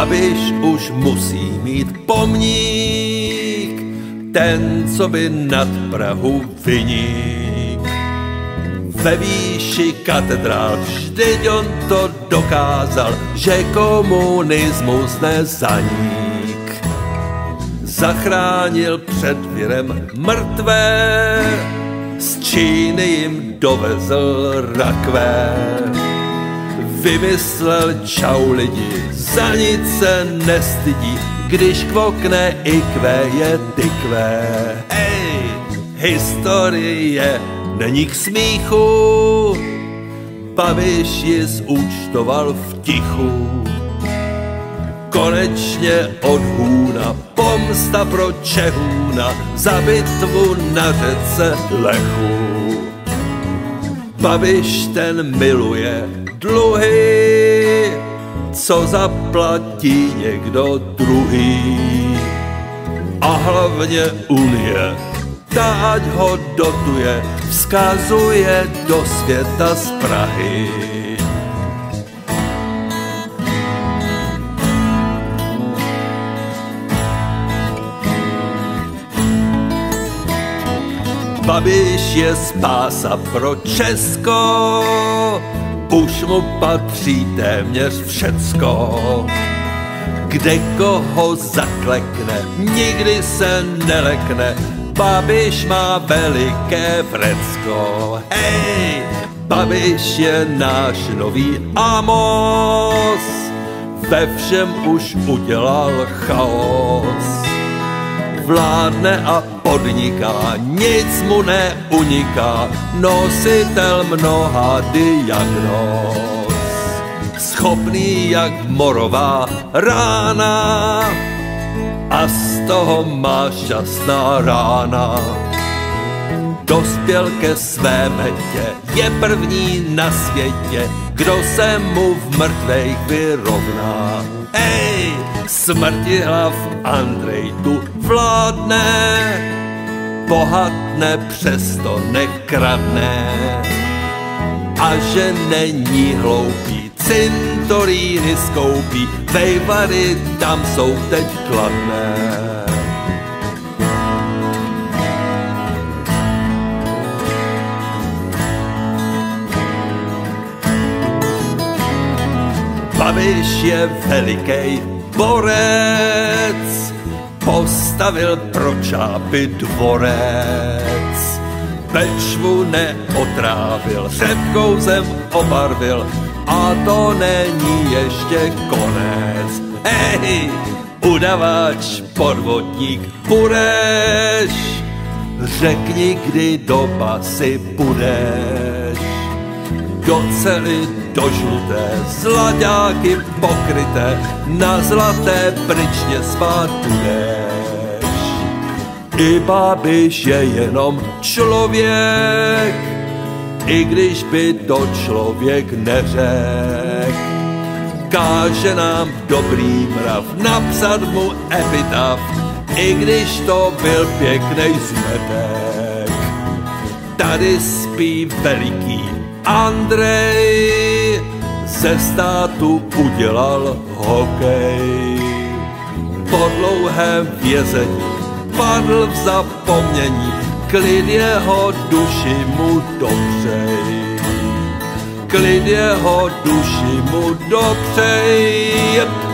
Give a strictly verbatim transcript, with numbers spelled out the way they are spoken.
Babiš už musí mít pomník, ten, co by nad Prahu vyník. Ve výši katedrál vždyť on to dokázal, že komunismus nezanik. Zachránil před virem mrtvé, z Číny jim dovezl rakve. Vymyslel čau lidi, za nic se nestydí, když kvokne i kvé je tykvé. Ej, historie není k smíchu, Babiš ji zúčtoval v tichu. Konečně od hůna pomsta pro Čehůna za bitvu na řece Lechu. Babiš ten miluje dluhy, co zaplatí někdo druhý. A hlavně Unie, ta ať ho dotuje, vzkazuje do světa z Prahy. Babiš je spása pro Česko, už mu patří téměř všecko. Kde koho zaklekne, nikdy se nelekne, Babiš má veliké vrecko. Hej, Babiš je náš nový Amos, ve všem už udělal chaos. Vládne a podniká, nic mu neuniká, nositel mnoha diagnóz. Schopný jak morová rána, a z toho má šťastná rána. Dospěl ke své metě, je první na světě, kdo se mu v mrtvejch vyrovná. Hej, smrtihlav Andrej tu vládne, bohatne, přesto nekradne. A že není hloupý, cintoríny skoupí, vejvary tam jsou teď kladné. Babiš je velikej borec, postavil pro Čápy dvorec. Bečvu neotrávil, řepkou zem obarvil, a to není ještě konec. Hej, udavač, podvodník, budeš, řekni, kdy do basy půjdeš. Do cely, do žluté, zlaťáky pokryté, na zlaté pryčně spát budeš. I Babiš je jenom člověk, i když by to člověk neřek. Káže nám dobrý mrav, napsat mu epitaf, i když to byl pěknej zmetek. Tady spí veliký Andrej, ze státu udělal hokej. Po dlouhém vězení padl v zapomnění, klid jeho duši mu dopřej. Klid jeho duši mu dopřej.